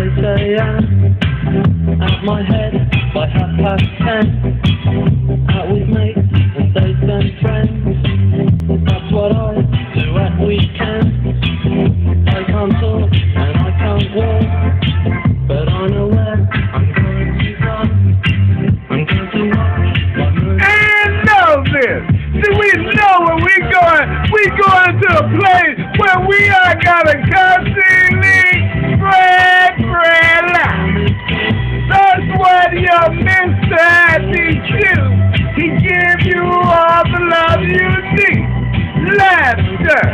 6 a.m. Out my head by 10:30. Out with mates and dates and friends. That's what I do at weekends. I can't talk and I can't walk, but I know where I'm going to go. I'm going to watch my movie. And know this. See, we know where we going. We going to a place where we are gonna constantly spread life. That's what your Mr. teach you. He give you all the love you need. Laughter,